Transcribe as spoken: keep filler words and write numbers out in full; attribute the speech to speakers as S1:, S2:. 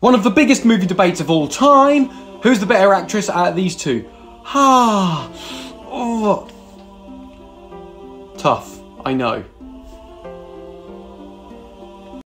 S1: One of the biggest movie debates of all time. Who's the better actress out of these two? Ah, oh. Tough, I know.